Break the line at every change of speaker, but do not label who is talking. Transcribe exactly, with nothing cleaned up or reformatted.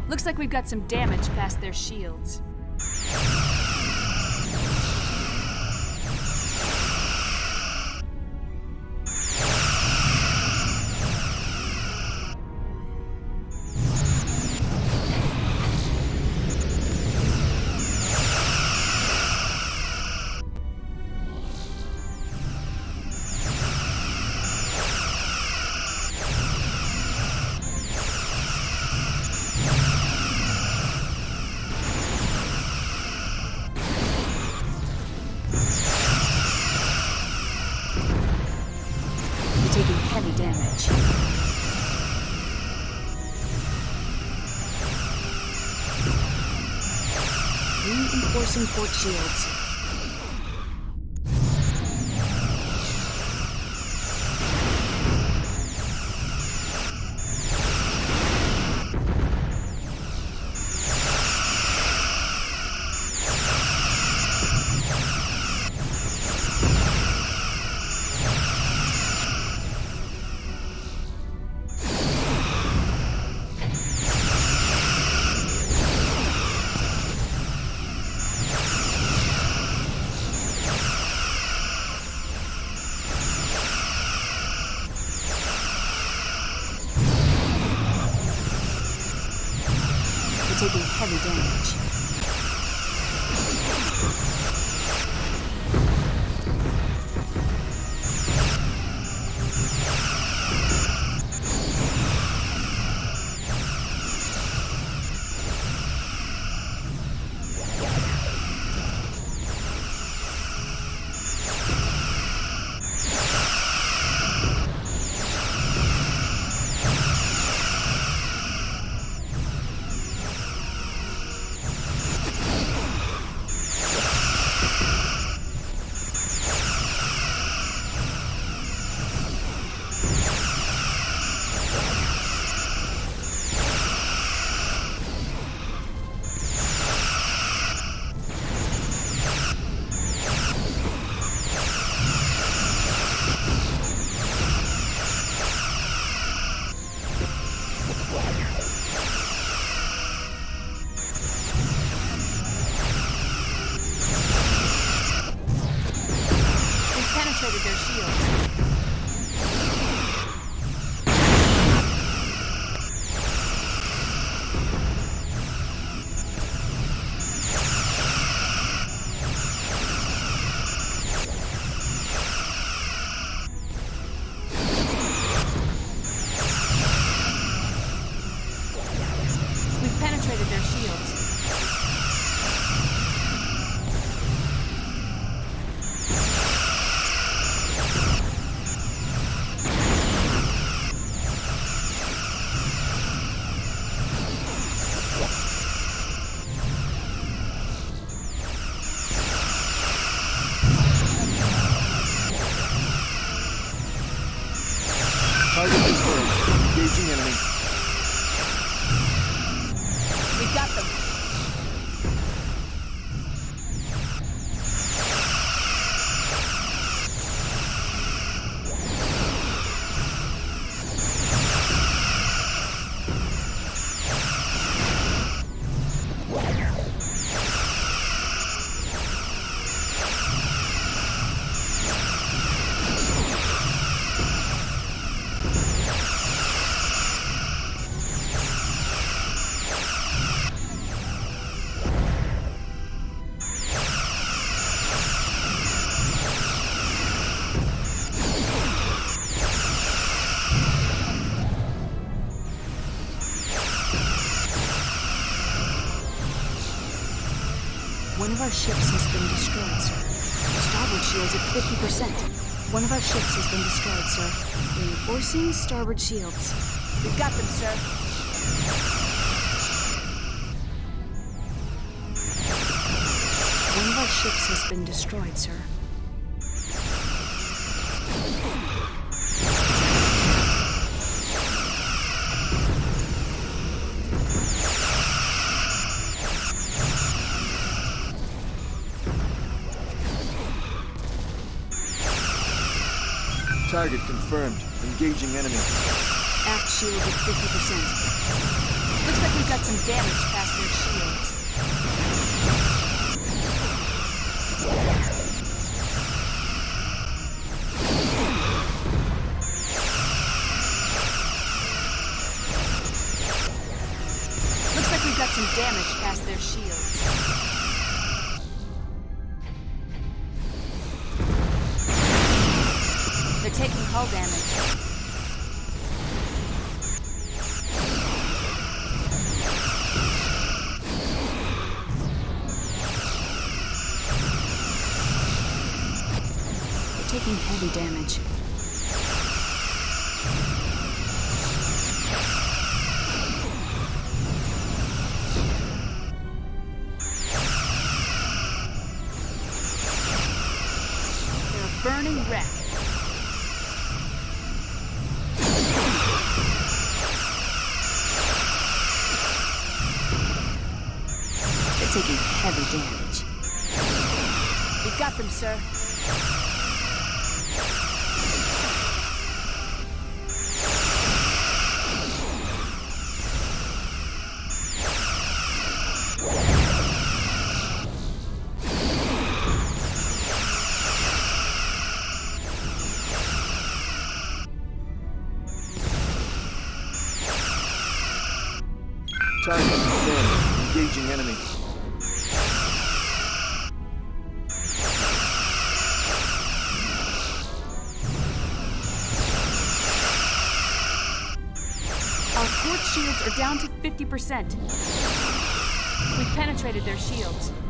Looks like we've got some damage past their shields. Heavy damage. Reinforcing port shields. Taking heavy damage. Penetrated their shields. We've penetrated their shields.
Target confirmed. Engaging enemy.
We got them. One of our ships has been destroyed, sir. Starboard shields at fifty percent. One of our ships has been destroyed, sir. Reinforcing starboard shields. We've got them, sir. One of our ships has been destroyed, sir.
Target confirmed. Engaging enemy.
Aft shield at fifty percent. Looks like we've got some damage past their shields. Looks like we've got some damage past their shields. They're taking hull damage. Taking heavy damage. They're a burning wreck. They're taking heavy damage. We've got them, sir.
Target confirmed. Engaging enemy.
Our port shields are down to fifty percent. We've penetrated their shields.